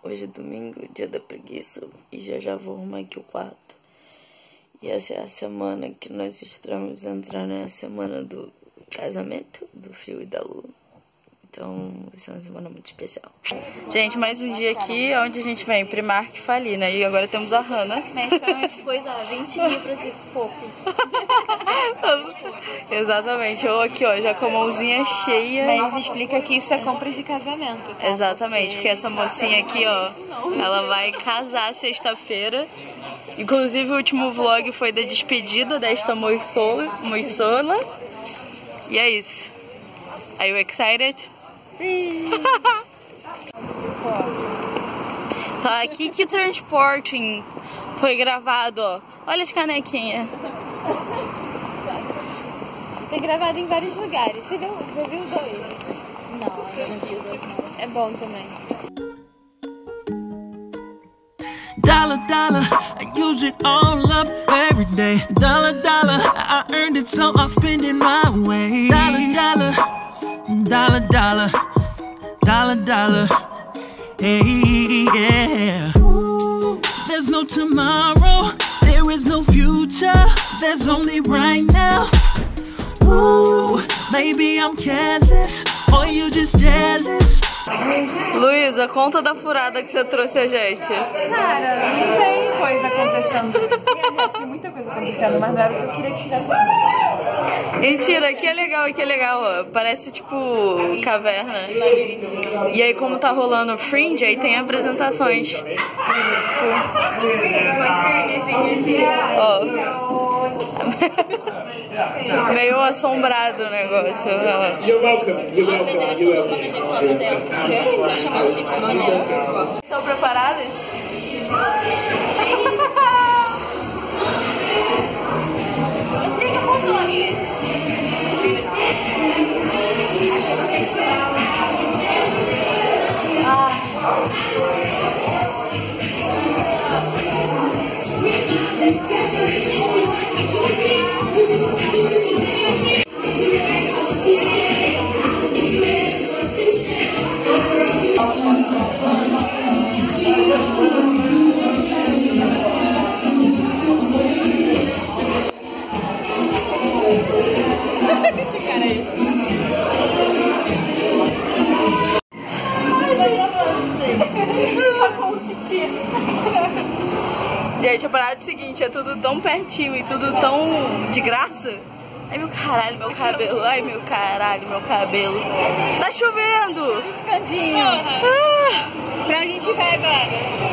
Hoje é domingo, dia da preguiça, e já vou arrumar aqui o quarto. E essa é a semana que nós estamos entrando, é a semana do casamento do Fio e da Lu. Então, vai ser uma semana muito especial. Gente, mais um dia aqui, onde a gente vem? Primark falir, né? E agora temos a Hannah. Mas coisa, 20 libras e pouco. Exatamente, eu aqui, ó, já com a mãozinha cheia. Mas explica que isso é compra de casamento, tá? Exatamente, porque essa mocinha aqui, ó, ela vai casar sexta-feira. Inclusive, o último vlog foi da despedida desta moçola. E é isso. Are you excited? Sim. Tá aqui que Transporting foi gravado, ó. Olha as canequinhas. Foi gravado em vários lugares. Você viu dois? Não, eu não vi o dois. É bom também. Dollar, dollar, I use it all up every day. Dollar, dollar, I earned it, so I'll spend it my way. Dollar, dollar, dollar, dollar, dollar, dollar, hey, yeah. Ooh, there's no tomorrow, there is no future, there's only right now. Ooh, maybe I'm careless, or you just jealous. Luísa, conta da furada que você trouxe a gente. Cara, não tem coisa acontecendo. Aliás, tem muita coisa acontecendo, mas não era o que eu queria que tivesse. Mentira, aqui é legal, ó. Parece tipo caverna. E aí, como tá rolando Fringe, aí tem apresentações. Tipo, ó. Meio assombrado o negócio. You're welcome. You're welcome. Estão preparadas? Gente, a parada é o seguinte, é tudo tão pertinho e tudo tão de graça. Ai, meu caralho, meu cabelo. Ai, meu caralho, meu cabelo. Tá chovendo! Piscadinho. Pra onde a gente vai agora?